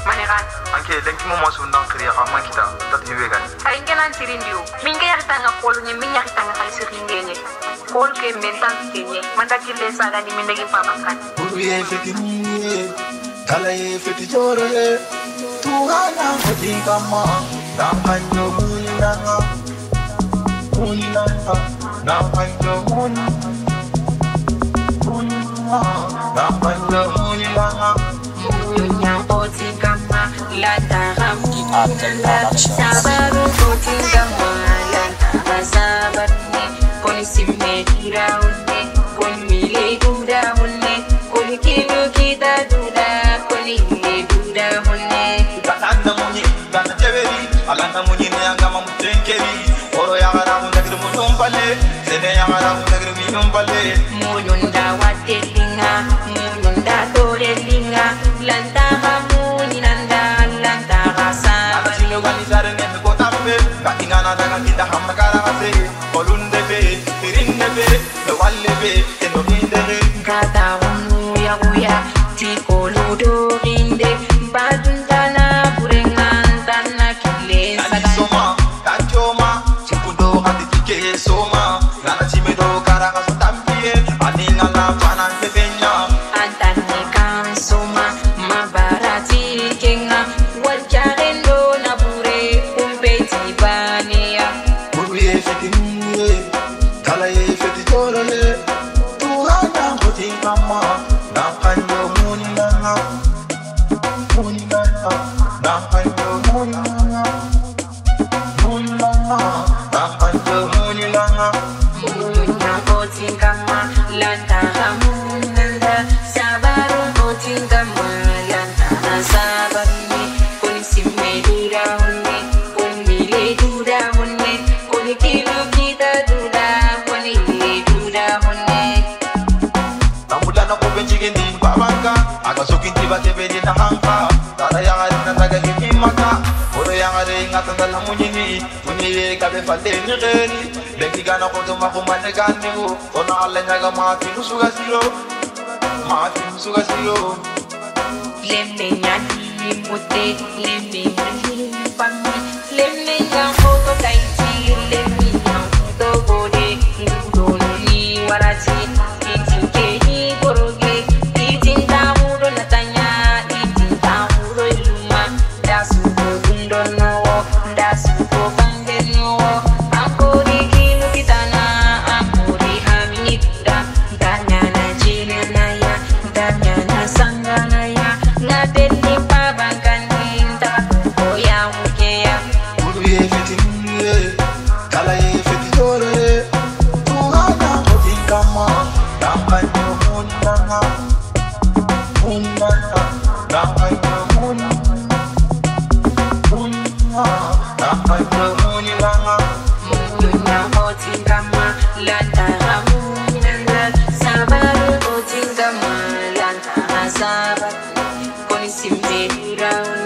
manekan anke lenki mo masu ndang kriya ka man kita tat hebe gan ay ngelan tirindiu minga yakita nga kolu nye minya kita nga kalisi ringenye kolu ke mentan kenye mandakile saga ni mindegi pabankan Uye fiti niye Kalaye fiti jore Tuhana fiti kama Nakanyo munanga Munanga Nakanyo munanga Nakanyo munanga dunya oti kama latara munanga sabaru oti kama latara sabarne koni simme kiraunne koni mile duda hunne koni kilo kita duda koni mile duda hunne Katanda munyi Gana jeberi Aganta munyi Nyanga mamutenkeri Oro yagara Mundagir munumpale Sene yagara Mundagir minumpale mulunda watelinga mulunda tolelinga lantara muninanda lantara saba Sino gani sare nemi kotambe Katingana daga kita hamna karase Kolunde be Tirinde be Lewalle be Eno kindere kata uya uya tikoludo rinde badundana burengantana kile Nani soma Kachoma Chikundo hati kike soma Nana chimedo karanga sotambiye Aninga la fana pepenya antane kansoma mabarati kenga waljarendo na bure kumpeti bania Uye fiti niye Kalaye fiti jorole Tuhana hoti kama Nakanyo munanga Munanga Nakanyo munanga Munanga Nakanyo munanga dunya oti kama lantara munanda sabaru oti kama lantara sabarne koni simme dura hunne koni mile dura hunne koni kilo kita dura koni mile dura hunne Tambulana ko benjigindi babanga Aga sokinti batebedi na hanka Tara yangari na naga himaka Oro yangari ngata dala munyini Munyiye kabe fande ni geni Lenki gana koto makumane gani wo Ona alle nyaga maati nusuga silo Maati nusuga silo lembe nyani mute lembe nyani pami lembe nyangoto kaiti lembe nyangoto bode ngudoni warati itinke boroge itinta muro natanya itinta muro iluma dasu gundo no dasu bande no akori kilu kitana akori hamida danya na jina na ya danya na sanga na ya ngadeni pabankan minta oya mukeya Uye fiti niye Kalaye fiti jorole Tuhana hoti kama Nakanyo munanga Munanga Nakanyo munanga Munanga Nakanyo munanga dunya oti kama lantara munanga sabaru oti kama lantara sabat koni simme dura